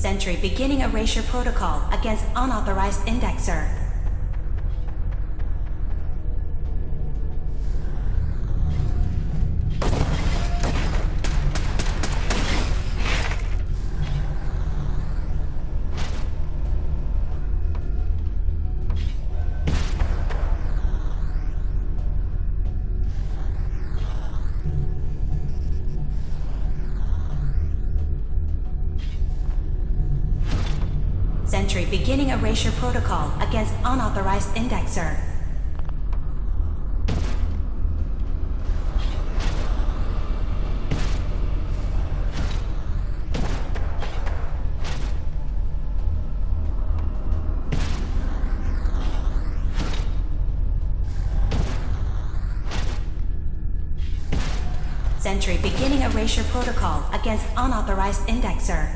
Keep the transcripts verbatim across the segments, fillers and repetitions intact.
Sentry beginning erasure protocol against unauthorized indexer. Sentry beginning erasure protocol against unauthorized indexer. Sentry beginning erasure protocol against unauthorized indexer.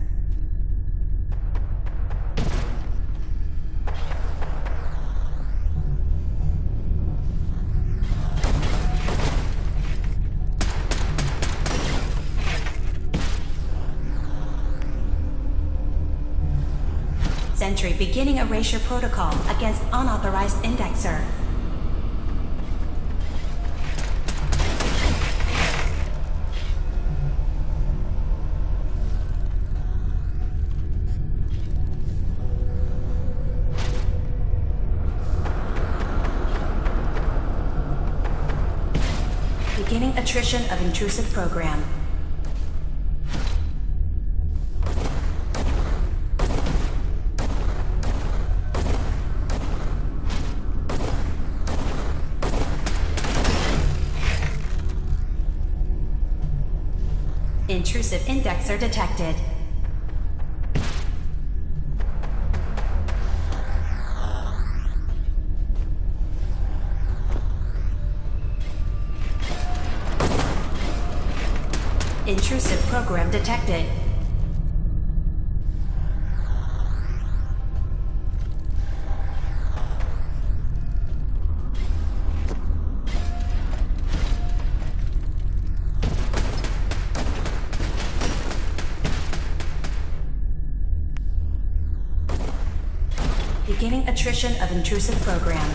Sentry beginning erasure protocol against unauthorized indexer. Beginning attrition of intrusive program. Intrusive indexer detected. Intrusive program detected. Beginning attrition of intrusive program.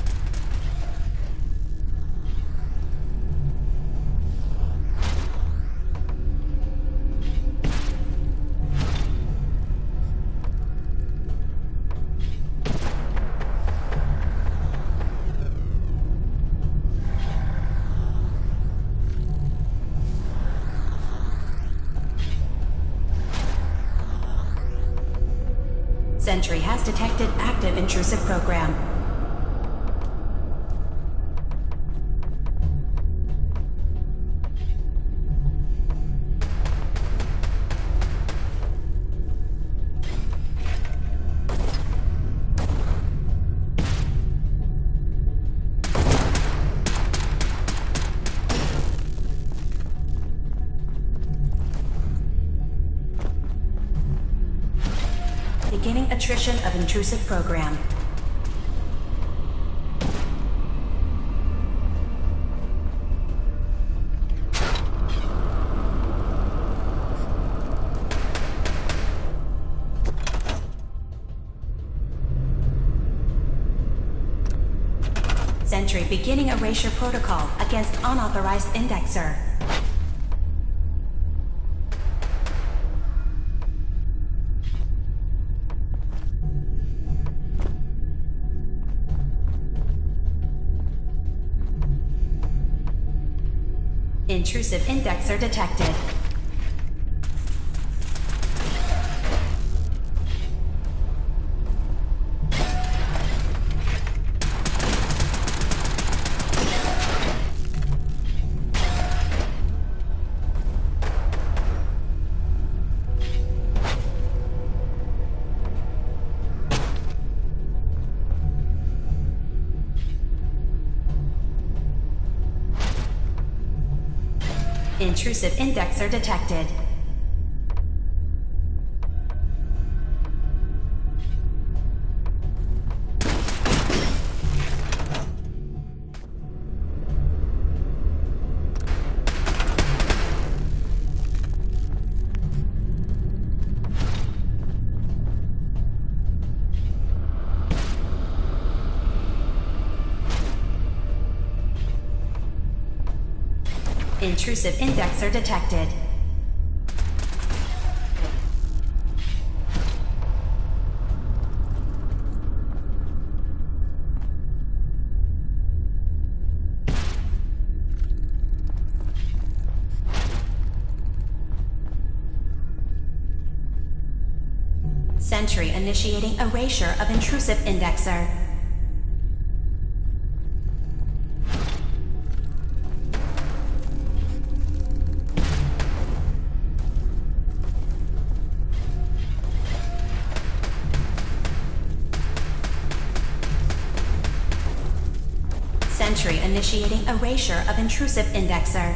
Sentry has detected active intrusive program. Beginning attrition of intrusive program. Sentry beginning erasure protocol against unauthorized indexer. Intrusive indexer detected. Intrusive indexer detected. Intrusive indexer detected. Sentry initiating erasure of intrusive indexer. Sentry initiating erasure of intrusive indexer.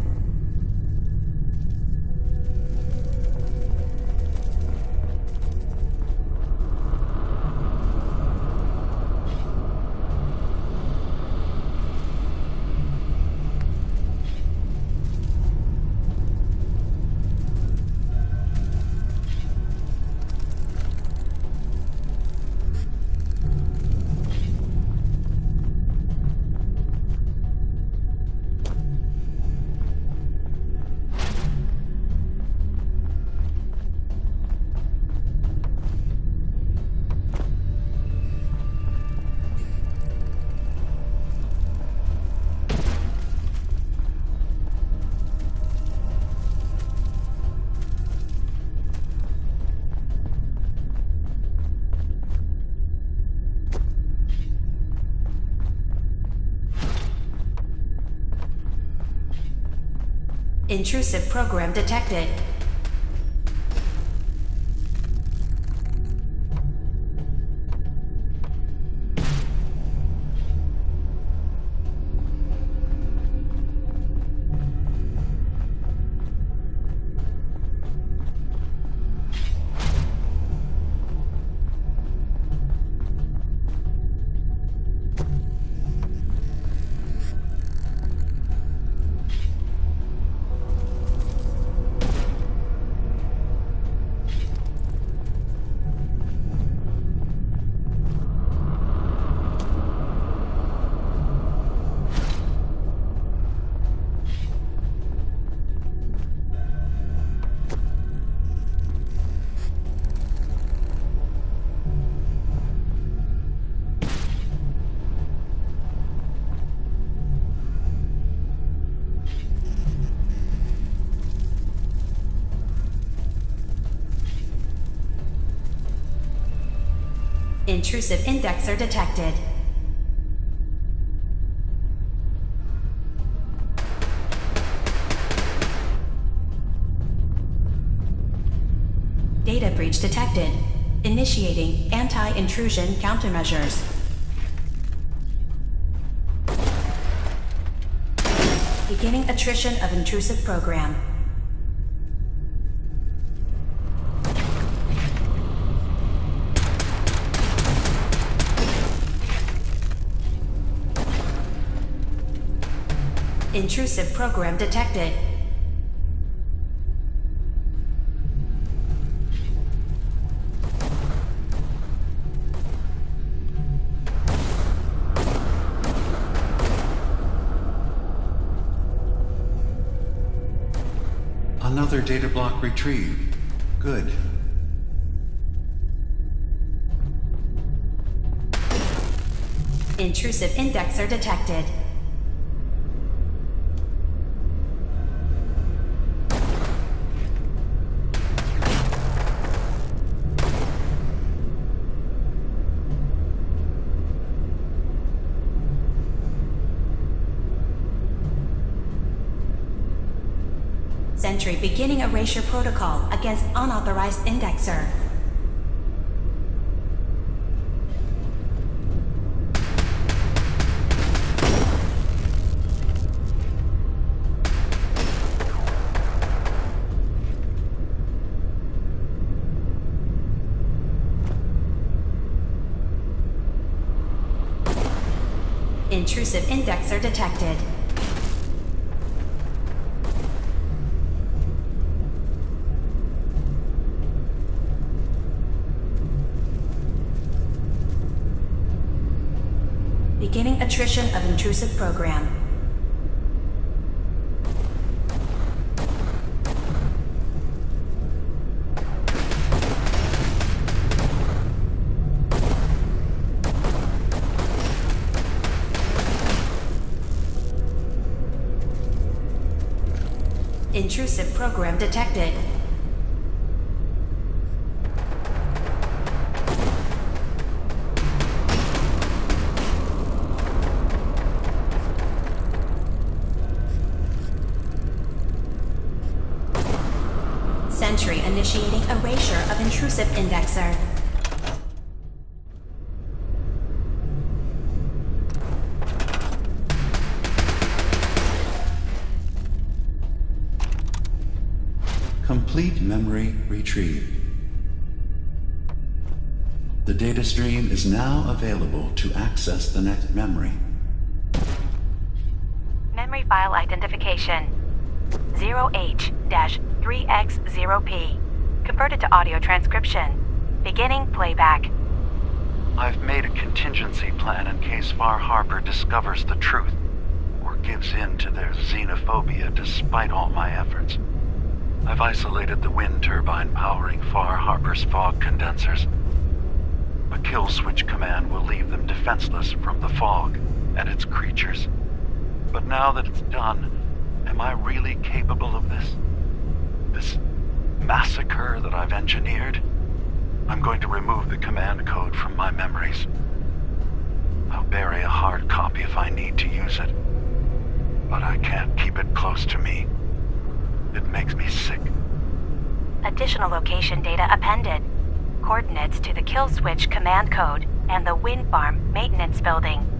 Intrusive program detected. Intrusive indexer detected. Data breach detected. Initiating anti-intrusion countermeasures. Beginning attrition of intrusive program. Intrusive program detected. Another data block retrieved. Good. Intrusive indexer detected. Sentry beginning erasure protocol against unauthorized indexer. Intrusive indexer detected. Beginning attrition of intrusive program. Intrusive program detected. Sentry initiating erasure of intrusive indexer. Complete memory retrieved. The data stream is now available to access the next memory. Memory file identification zero H three X zero P. Converted to audio transcription. Beginning playback. I've made a contingency plan in case Far Harbor discovers the truth, or gives in to their xenophobia despite all my efforts. I've isolated the wind turbine powering Far Harbor's fog condensers. A kill switch command will leave them defenseless from the fog and its creatures. But now that it's done, am I really capable of this? This massacre that I've engineered? I'm going to remove the command code from my memories. I'll bury a hard copy if I need to use it. But I can't keep it close to me. It makes me sick. Additional location data appended. Coordinates to the kill switch command code and the wind farm maintenance building.